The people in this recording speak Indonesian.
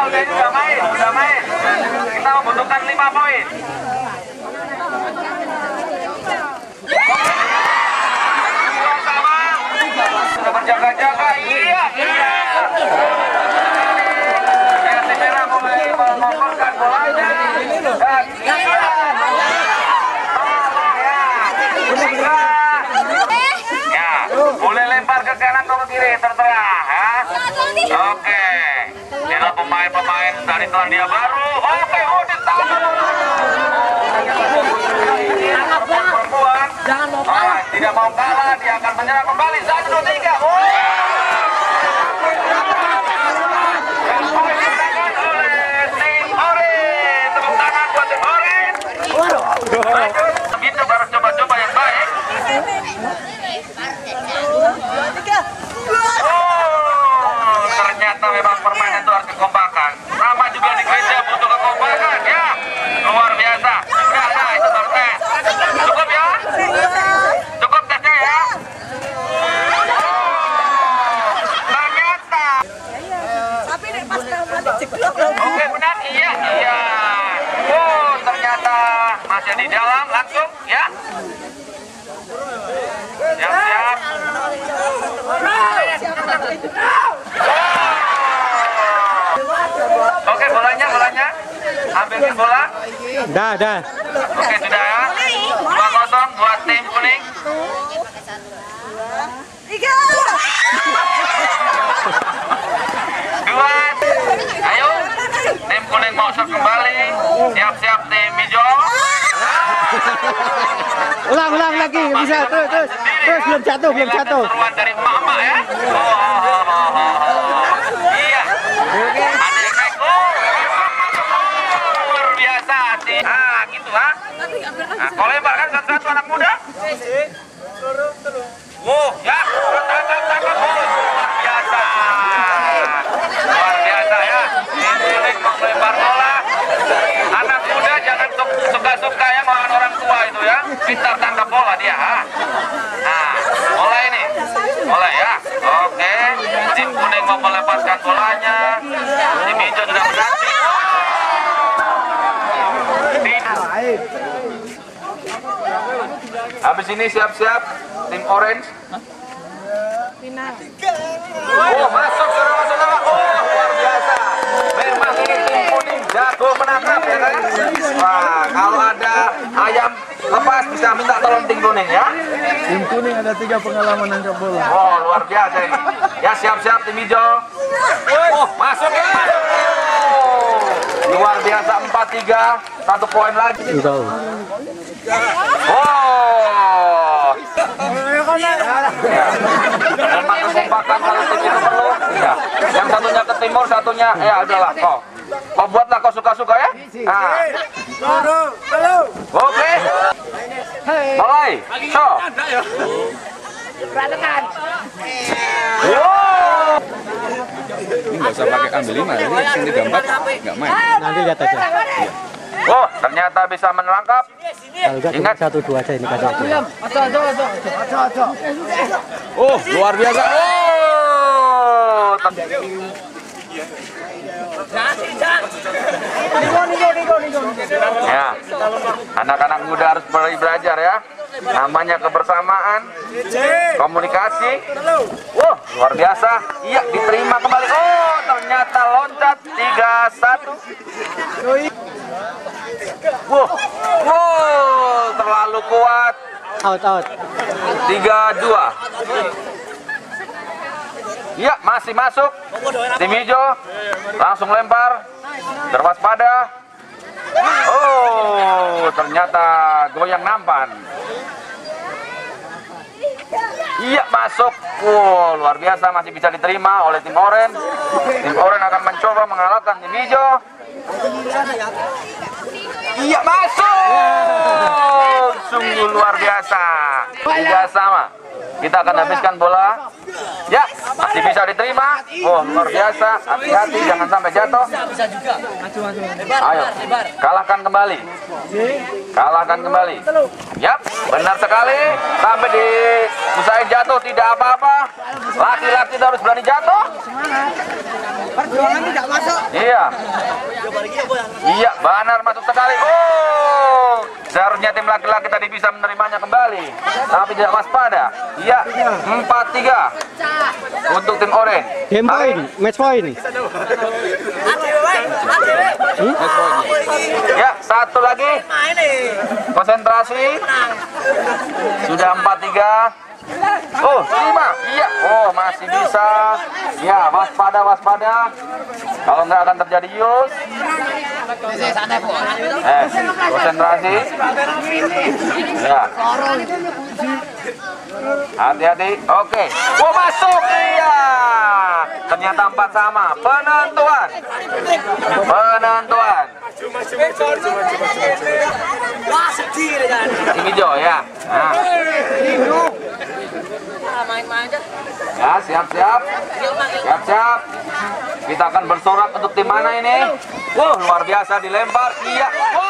ini sudah main. Kita membutuhkan 5 poin. Sudah berjaga-jaga, iya. Yang merah mulai mengoperkan bolanya. Dan ya, boleh lempar ke kanan atau ke kiri, terserah ya. Oke, ini pemain-pemain dari Selandia Baru. Oke, ditahan. Perempuan tidak mau kalah, dia akan menyerang kembali. 1, 2, 3. Dan poin ditangan oleh tim Orange. Tepuk tangan buat tim Orange. Lanjut, begitu harus coba-coba yang baik. Ternyata memang permainan itu harus kekompakan. Sama juga di gereja butuh kekompakan ya. Luar biasa. Nah, itu baru tes. Cukup ya? Cukup tesnya ya? Ternyata. Oke, benar. Iya. Ternyata masih di dalam langsung ya. Siap. Oke, bolanya. Ambilin bola. Dah. Oke, sudah ya. 2-0 buat tim kuning. 2. Ayo. Tim kuning mau serve kembali. Siap-siap tim hijau. Ulang lagi, bisa terus belum jatuh. Seruan dari emak-emak ya. Iya. Ada yang naik. Luar biasa sih. Gitu ha. Nah, kalau lempar kan satu-satu anak muda. Ya. Tangkap. Luar biasa. Ya. Ini mau lempar bola. Anak muda jangan suka-suka ya melawan orang tua itu ya. Pintar tangkap bola dia. Nah, mulai ya. Oke, tim kuning mau melepaskan bolanya. Tim hijau sudah menanti. Habis ini siap-siap tim orange. Masuk saudara-saudara. Luar biasa. Memang ini tim kuning jago menangkap ya kan. Wah, kalau ada ayam lepas bisa minta tolong tim kuning ya. Tim kuning ada 3 pengalaman nangkap bola. Luar biasa ini. Ya, siap-siap tim hijau. Masuk ya. Luar biasa 4-3. 1 poin lagi. Memang kekompakan kalau tim itu perlu. Ya. Yang satunya ke timur, satunya ya udahlah kau buatlah kau suka-suka ya. Oke. Mulai. Show. Ini nggak usah pakai ambil 5, ini sini gambar nggak main. Nanti lihat aja. Ternyata bisa menangkap. Ingat 1-2 aja ini kasih. Luar biasa. Ya, anak-anak muda harus belajar ya. Namanya kebersamaan, komunikasi. Luar biasa. Iya, diterima kembali. Ternyata loncat 3-1. Terlalu kuat. Out. 3-2. Iya, masih masuk. Tim hijau langsung lempar. Berwaspada. Ternyata goyang nampan. Iya, masuk. Luar biasa, masih bisa diterima oleh tim orange. Tim orange akan mencoba mengalahkan tim hijau. Iya, masuk. Sungguh luar biasa. 3-sama. Kita akan habiskan bola. Ya, masih bisa diterima. Luar biasa. Hati-hati, jangan sampai jatuh. Ayo, kalahkan kembali. Yap, benar sekali. Sampai diusahain jatuh, tidak apa-apa. Laki-laki harus berani jatuh. Perjuangan tidak masuk. Iya. Iya, benar masuk sekali. Oh, seharusnya tim laki-laki tadi bisa menerimanya kembali, tapi tidak waspada. Iya, 4-3 untuk tim oranye. Game point, match point. Ya, satu lagi. Konsentrasi. Sudah 4-3. Oh, 5. Iya. Oh, masih bisa. Ya, waspada, waspada. Kalau nggak akan terjadi yus. Konsentrasi. Ya. Hati-hati. Oke. Oh, masuk. Iya. Ternyata 4 sama. Penentuan. Penentuan. Tim hijau ya. Nah. Ya, siap-siap. Siap-siap. Kita akan bersorak untuk tim mana ini? Luar biasa dilempar. Iya.